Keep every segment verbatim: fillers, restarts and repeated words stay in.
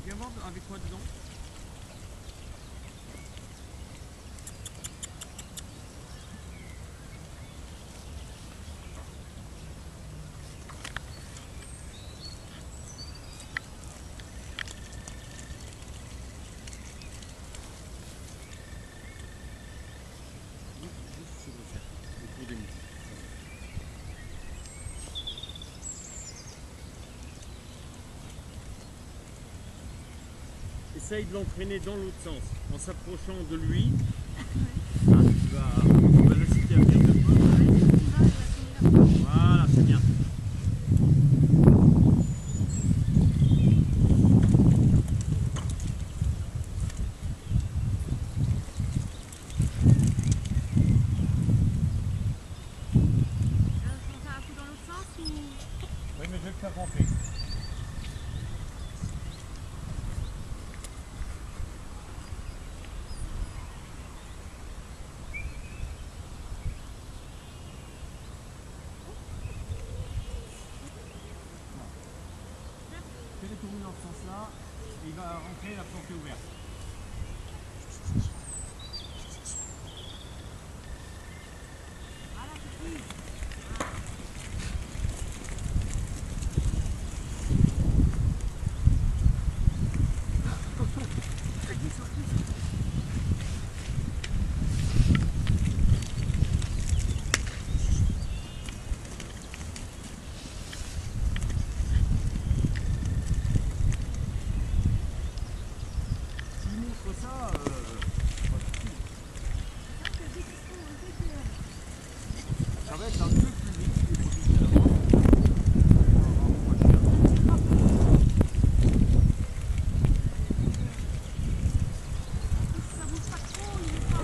Viens voir avec moi dedans. Essaye de l'entraîner dans l'autre sens, en s'approchant de lui. Ah, tu vas, tu vas l'inciter à venir un peu. Voilà, c'est bien. On fait un coup dans l'autre sens ou... Oui, mais je vais le faire rentrer. Fais-le tourner dans ce sens-là, et il va rentrer la planque est ouverte. Voilà, c'est fini. S'il montre ça, euh, ça va être un peu plus vite que les profiteurs. Ça bouge pas trop, il est pas...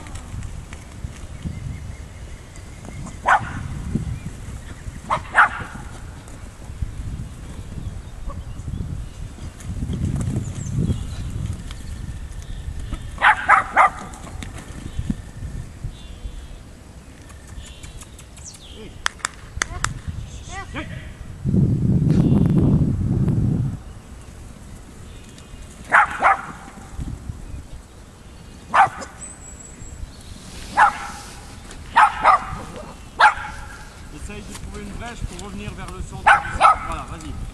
Essaye de trouver une brèche pour revenir vers le centre du cercle. Voilà, vas-y.